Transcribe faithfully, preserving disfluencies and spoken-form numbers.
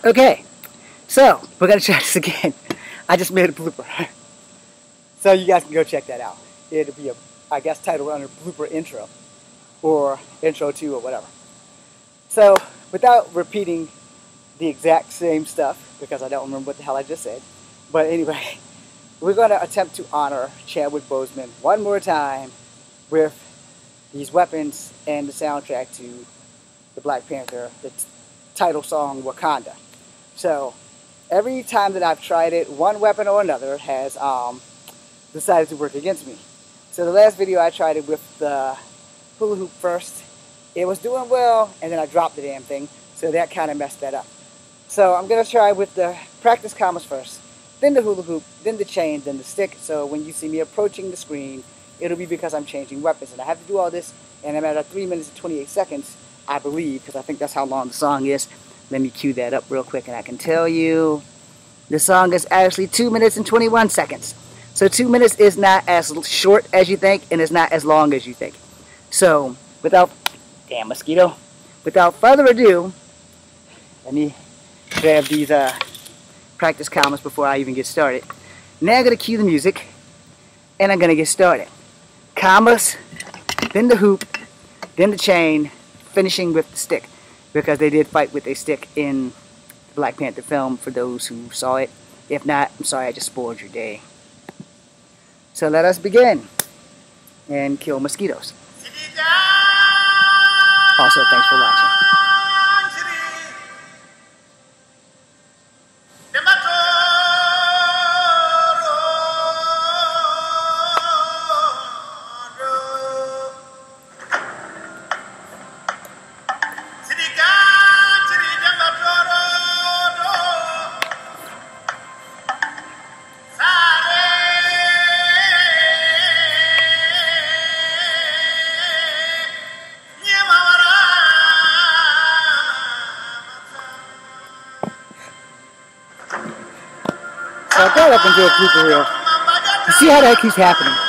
Okay, so we're gonna try this again. I just made a blooper, so you guys can go check that out. It'll be a, I guess, titled under blooper intro, or intro two, or whatever. So without repeating the exact same stuff, because I don't remember what the hell I just said, but anyway, we're gonna attempt to honor Chadwick Boseman one more time with these weapons and the soundtrack to the Black Panther, the title song Wakanda. So every time that I've tried it, one weapon or another has um, decided to work against me. So the last video I tried it with the hula hoop first. It was doing well, and then I dropped the damn thing, so that kind of messed that up. So I'm going to try with the practice commas first, then the hula hoop, then the chain, then the stick. So when you see me approaching the screen, it'll be because I'm changing weapons. And I have to do all this, and I'm at three minutes and twenty-eight seconds, I believe, because I think that's how long the song is. Let me cue that up real quick, and I can tell you the song is actually two minutes and twenty-one seconds. So two minutes is not as short as you think, and it's not as long as you think. So without, damn mosquito, without further ado, let me grab these uh, practice commas before I even get started. Now I'm going to cue the music, and I'm going to get started. Commas, then the hoop, then the chain, finishing with the stick, because they did fight with a stick in the Black Panther film, for those who saw it. If not, I'm sorry, I just spoiled your day. So let us begin and kill mosquitoes. Also, thanks for watching. So I got up into a blooper reel. You see how that keeps happening.